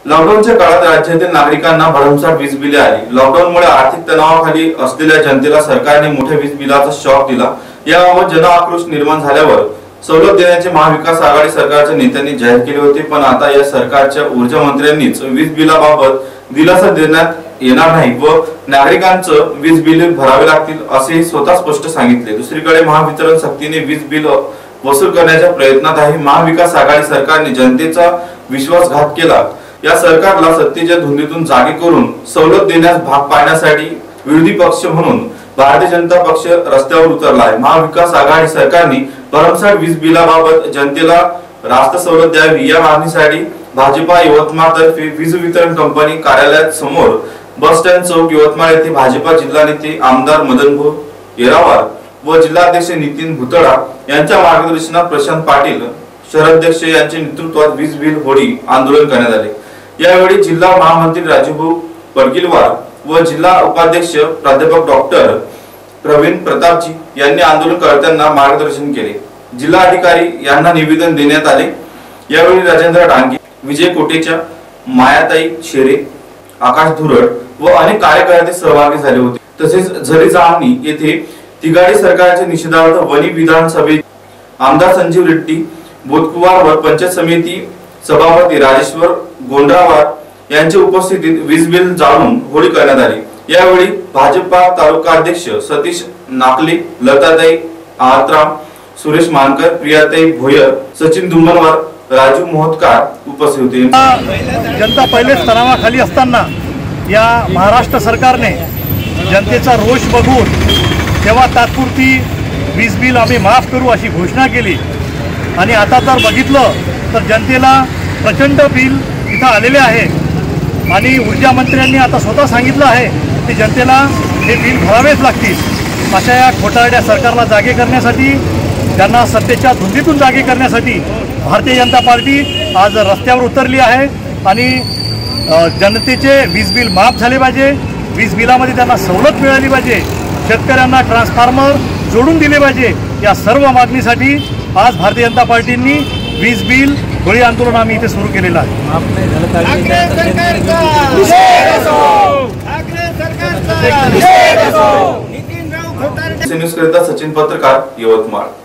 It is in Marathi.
लॉकडाऊनच्या काळात राज्यातील नागरिकांना भरमसाठ वीज बिले आली। लॉकडाऊनमुळे आर्थिक तणावाखाली असलेल्या जनतेला सरकारने मोठ्या वीज बिलाचा शॉक दिला। याबाबत जनआक्रोश निर्माण झाल्यावर सवलत देण्याचे महाविकास आघाडी सरकारच्या नेत्यांनी जाहीर केले होते, पण आता या सरकारच्या ऊर्जा मंत्र्यांनीच वीज बिलाबाबत दिलासा देण्यात येणार नाही व नागरिकांचं वीज बिल भरावे लागतील असे स्वतः स्पष्ट सांगितले। दुसरीकडे महावितरण सक्तीने वीज बिल वसूल करण्याच्या प्रयत्नात आहे। महाविकास आघाडी सरकारने जनतेचा विश्वासघात केला। या सरकारला सत्तेच्या धुंदीतून जागे करून सवलत देण्यास भाग पाडण्यासाठी विरोधी पक्ष म्हणून भारतीय जनता पक्ष रस्त्यावर उतरला आहे। महाविकास आघाडी सरकारने भरमसाठ वीज बिलाबाबत जनतेला रास्त सवलत द्यावी या मागणीसाठी भाजपा यवतमाळ तर्फे वीज वितरण कंपनी कार्यालयात समोर बस स्टँड चौक यवतमाळ येथे भाजपा जिल्हा नेते आमदार मदनभाऊ येरावार व जिल्हाध्यक्ष नितीन भुतडा यांच्या मार्गदर्शनात प्रशांत पाटील शहराध्यक्ष यांच्या नेतृत्वात वीज बिल होळी आंदोलन करण्यात आले। यावेळी जिल्हा महामंत्री राजूभाऊ पडगिलवार व जिल्हा उपाध्यक्ष प्राध्यापक डॉक्टर प्रवीण प्रतापजी यांनी आंदोलनकर्त्यांना मार्गदर्शन केले। जिल्हाधिकारी यांना निवेदन देण्यात आले। यावेळी राजेंद्र डांगे, विजय कोटेचा, मायाताई शेरे, आकाश धुरड व अनेक कार्यकर्ते सहभागी झाले होते। तसेच झरी जामणी येथे तिगाडी सरकारच्या निषेधार्थ वणी विधानसभेत आमदार संजीव रेड्डी बोधकुवार व पंचायत समिती सभापती राजेश्वर गोंडरावार यांच्या उपस्थितीत वीज बिल जाळून होळी करण्यात आली। यावेळी भाजपा तालुका अध्यक्ष सतीश नाकले, लताताई आत्राम, सुरेश मानकर, प्रियाताई भोयर, सचिन दुमनवार, राजू मोहतकार उपस्थित होते। जनता पहिलेच तणावाखाली असताना या महाराष्ट्र सरकारने जनतेचा रोष बघून तेव्हा तात्पुरती वीज बिल आम्ही माफ करू अशी घोषणा केली आणि आता जर बघितलं तर जनतेला प्रचंड बिल इथं आलेले आहे आणि ऊर्जा मंत्र्यांनी आता स्वतः सांगितलं आहे की जनतेला हे बिल भरावेच लागतील। अशा या खोटारड्या सरकारला जागे करण्यासाठी, त्यांना सत्तेच्या धुंदीतून जागे करण्यासाठी भारतीय जनता पार्टी आज रस्त्यावर उतरली आहे आणि जनतेचे वीज बिल माफ झाले पाहिजे, वीज बिलामध्ये त्यांना सवलत मिळाली पाहिजे, शेतकऱ्यांना ट्रान्सफॉर्मर जोडून दिले पाहिजे। या सर्व मागणीसाठी आज भारतीय जनता पार्टींनी वीज बिल होळी आंदोलन आम्ही इथे सुरू केलेलं आहे। सचिन पत्रकार यवतमाळ।